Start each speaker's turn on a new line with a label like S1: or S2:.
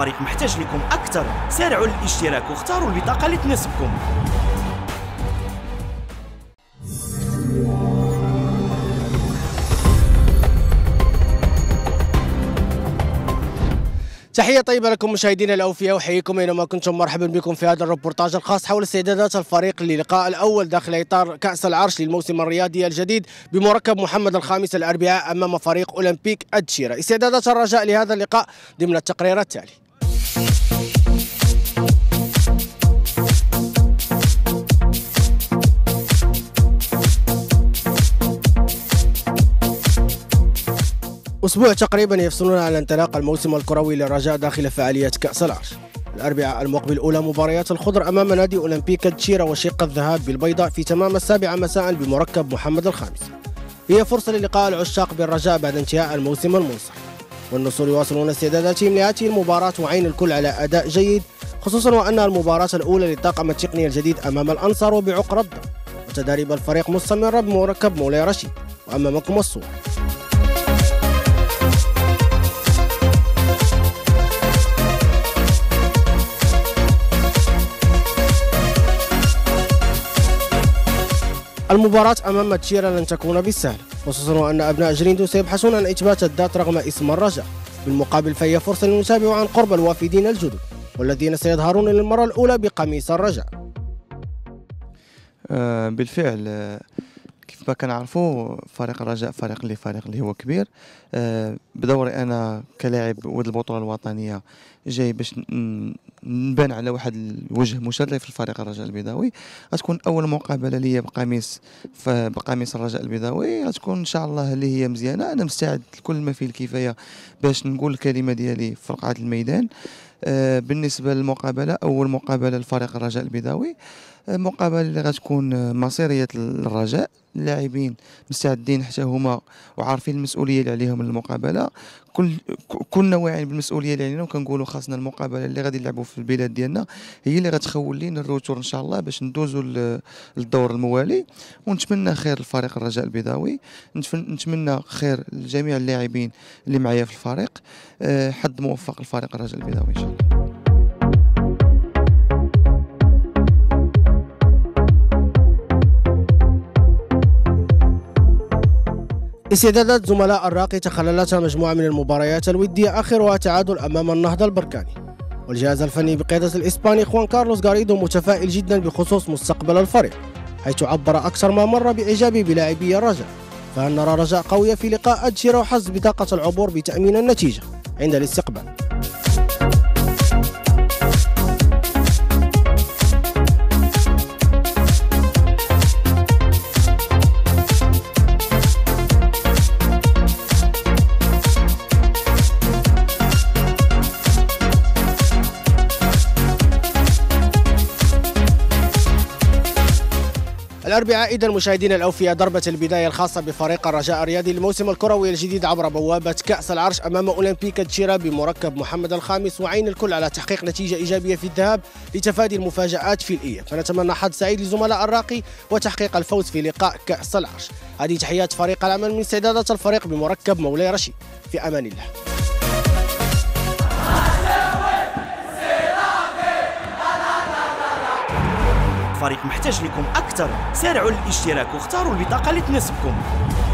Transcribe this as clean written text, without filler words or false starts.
S1: الفريق محتاج لكم أكثر. سارعوا للاشتراك واختاروا البطاقة اللي تناسبكم.
S2: تحية طيبة لكم مشاهدينا الأوفياء، وحييكم أينما كنتم. مرحبا بكم في هذا الريبورتاج الخاص حول استعدادات الفريق للقاء الأول داخل إطار كأس العرش للموسم الرياضي الجديد بمركب محمد الخامس الأربعاء أمام فريق أولمبيك الدشيرة. استعدادات الرجاء لهذا اللقاء ضمن التقرير التالي. أسبوع تقريبا يفصلنا عن انطلاق الموسم الكروي للرجاء داخل فعاليات كأس العرش. الأربعاء المقبل أولى مباريات الخضر أمام نادي أولمبيك الدشيرة وشق الذهاب بالبيضاء في تمام 7 مساء بمركب محمد الخامس. هي فرصة للقاء العشاق بالرجاء بعد انتهاء الموسم المنصف، والنصر يواصلون استعداداتهم لهذه المباراة وعين الكل على أداء جيد، خصوصا وأن المباراة الأولى للطاقم التقني الجديد أمام الأنصار وبعقر الدار، وتدريب الفريق مستمرة بمركب مولاي رشيد. وأمامكم الصورة. المباراة أمام الدشيرة لن تكون بالسهل، خصوصا وأن أبناء جريندو سيبحثون عن إثبات الذات رغم اسم الرجاء. بالمقابل فهي فرصة لنتابع عن قرب الوافدين الجدد والذين سيظهرون للمرة الأولى بقميص الرجاء.
S3: بالفعل كيف ما كنعرفوا فريق الرجاء فريق اللي هو كبير. بدوري انا كلاعب ولد البطوله الوطنيه جاي باش نبان على واحد الوجه مشرف للفريق الرجاء البيضاوي. غتكون اول مقابله ليا بقميص الرجاء البيضاوي، غتكون ان شاء الله اللي هي مزيانه. انا مستعد كل ما فيه الكفايه باش نقول الكلمه ديالي في رقعه الميدان. بالنسبه للمقابله، اول مقابله للفريق الرجاء البيضاوي، مقابله اللي غتكون مصيريه الرجاء. اللاعبين مستعدين حتى هما وعارفين المسؤوليه اللي عليهم من المقابله. كلنا واعيين بالمسؤوليه اللي علينا، وكنقولوا خاصنا المقابله اللي غادي نلعبوا في البلاد ديالنا هي اللي غتخول لينا الروتور ان شاء الله باش ندوزوا للدور الموالي. ونتمنى خير للفريق الرجاء البيضاوي، نتمنى خير لجميع اللاعبين اللي معايا في الفريق. حظ موفق للفريق الرجاء البيضاوي ان شاء الله.
S2: استعدادات زملاء الراقي تخللتها مجموعة من المباريات الودية، آخرها تعادل أمام النهضة البركاني. والجهاز الفني بقيادة الإسباني خوان كارلوس غاريدو متفائل جدا بخصوص مستقبل الفريق، حيث عبر أكثر ما مرة بإعجابه بلاعبي الرجاء. فهل نرى رجاء قوية في لقاء الدشيرة وحظ بطاقة العبور بتأمين النتيجة عند الاستقبال؟ الأربعاء إذا مشاهدينا الأوفياء ضربة البداية الخاصة بفريق الرجاء الرياضي للموسم الكروي الجديد عبر بوابة كأس العرش أمام أولمبيك الدشيرة بمركب محمد الخامس، وعين الكل على تحقيق نتيجة إيجابية في الذهاب لتفادي المفاجآت في الإياب. فنتمنى حظ سعيد لزملاء الراقي وتحقيق الفوز في لقاء كأس العرش. هذه تحيات فريق العمل من استعدادات الفريق بمركب مولاي رشيد. في أمان الله.
S1: الفريق محتاج لكم أكثر. سارعوا للاشتراك واختاروا البطاقة اللي تناسبكم.